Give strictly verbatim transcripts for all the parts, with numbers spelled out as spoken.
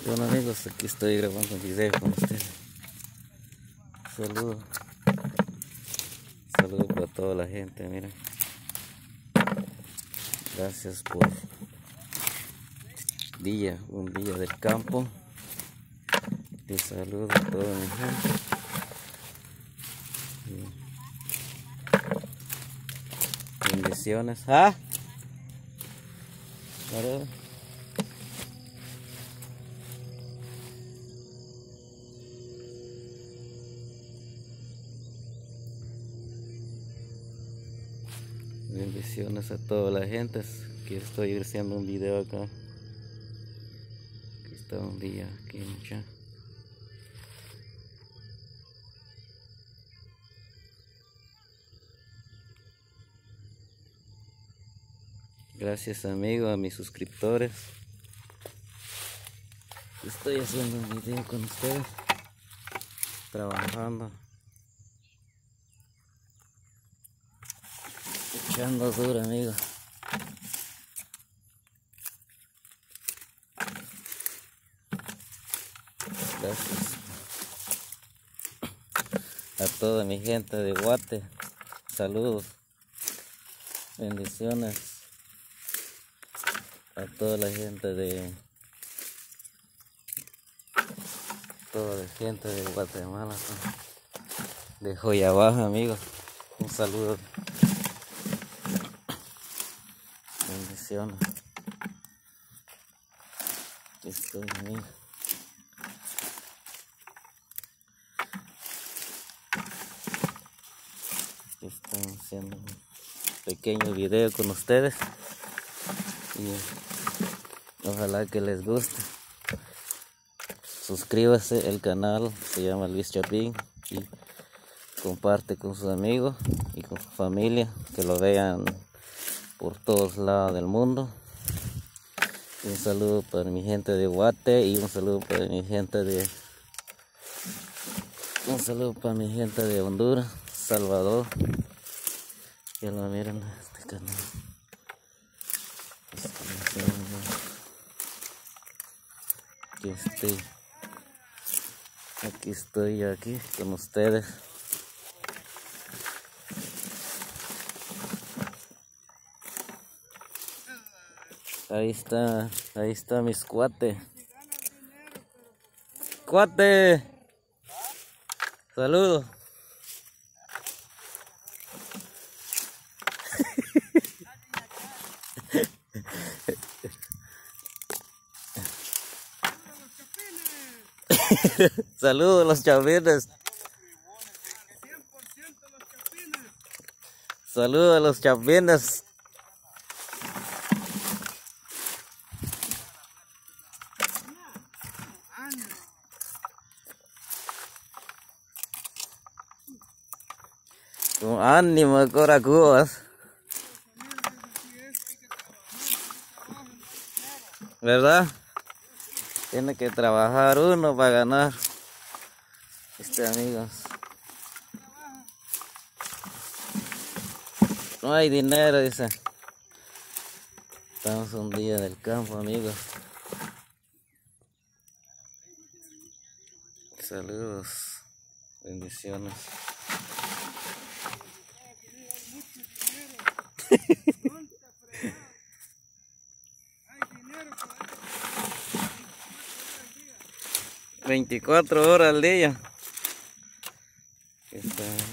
Bueno amigos, aquí estoy grabando un video con ustedes. Saludos. Saludos para toda la gente, miren. Gracias por día, un día del campo. Y saludos a toda mi gente. Y bendiciones. ¿Ah? ¿Verdad? Bendiciones a toda la gente que estoy haciendo un video acá. Aquí está un día aquí mucha. Gracias amigos, a mis suscriptores. Estoy haciendo un video con ustedes. Trabajando. Echando duro amigos. Gracias a toda mi gente de Guate. Saludos. Bendiciones a toda la gente de toda la gente de Guatemala, de Joya Baja amigos. Un saludo. Bendiciones. Aquí estoy amigos. Estoy haciendo un pequeño video con ustedes y ojalá que les guste. Suscríbase, el canal se llama Luis Chapín y comparte con sus amigos y con su familia, que lo vean por todos lados del mundo. Un saludo para mi gente de Guate y un saludo para mi gente de un saludo para mi gente de Honduras, Salvador. Ya lo miran este canal. Aquí estoy. Aquí estoy aquí con ustedes. Ahí está, ahí está mis cuates. Cuate. Saludos. Saludos los chapines. Saludos a los chapines. Con ánimo, coracubas. ¿Verdad? Tiene que trabajar uno para ganar. Este amigos. No hay dinero, dice. Estamos un día del campo, amigos. Saludos. Bendiciones. veinticuatro horas al día. Está ahí.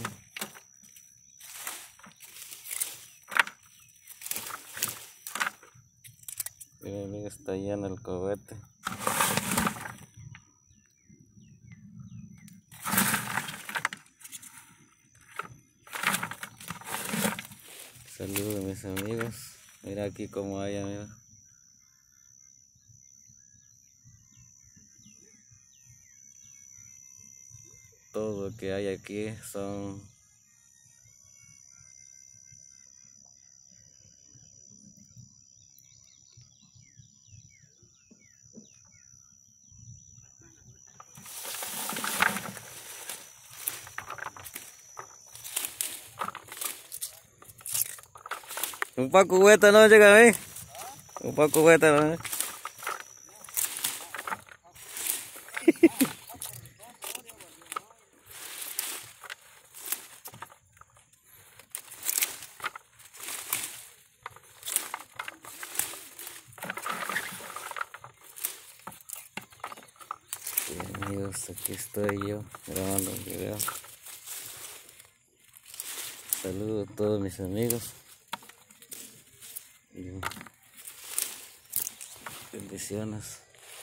Mira, amigo, está lleno el cohete. Saludos mis amigos. Mira aquí como hay amigos. Todo lo que hay aquí son un poco cubeta no llega a ver. Un poco cubeta no. Y amigos, aquí estoy yo grabando un video. Saludos a todos mis amigos y bendiciones.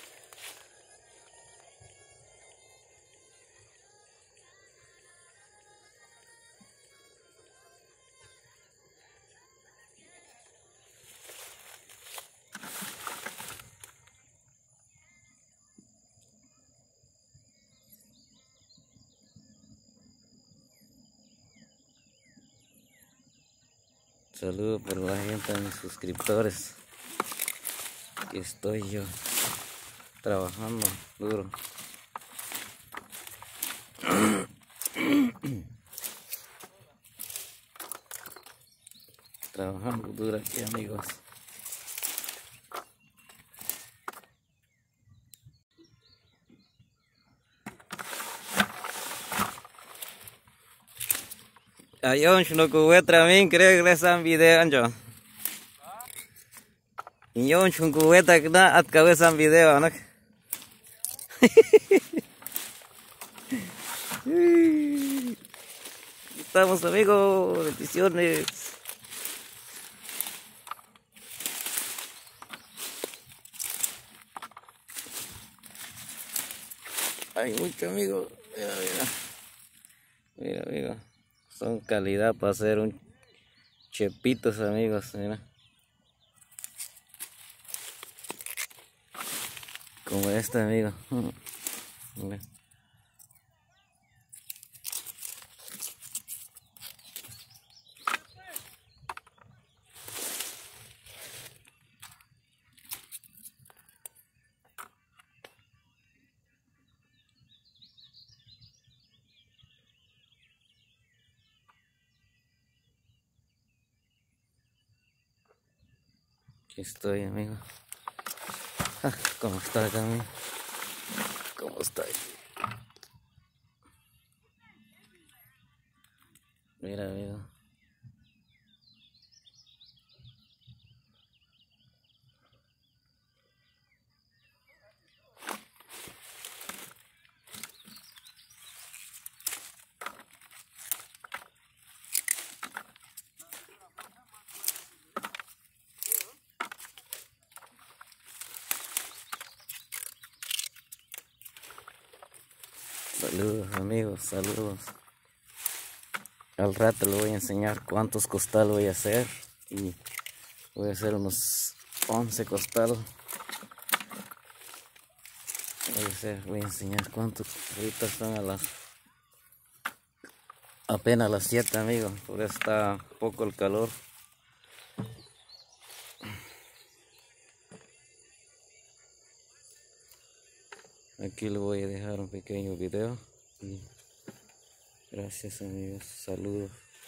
Saludos por la gente, a mis suscriptores. Aquí estoy yo trabajando duro. Trabajando duro aquí, amigos. Ayon shno kuwe tramin kre kre sam video anjo. Ayon shno kuwe tak na at kawe sam video anak. Estamos amigos, bendiciones. Hay mucho amigo, mira, mira. Mira, amigo. Son calidad para hacer un chepitos, amigos, mira. Como este, amigo. Mira. Aquí estoy, amigo. Ah, ¿cómo está acá, amigo? ¿Cómo está? Mira, amigo. Saludos, amigos, saludos. Al rato les voy a enseñar cuántos costales voy a hacer. Y voy a hacer unos once costales. Voy a, hacer, voy a enseñar cuántos. Ahorita están a las... apenas a las siete, amigos. Por eso está poco el calor. Aquí les voy a dejar un pequeño video. Y gracias, amigos. Saludos.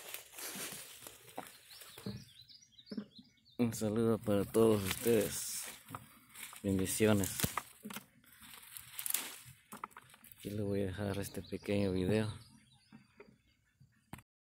Un saludo para todos ustedes. Bendiciones. Aquí les voy a dejar este pequeño video.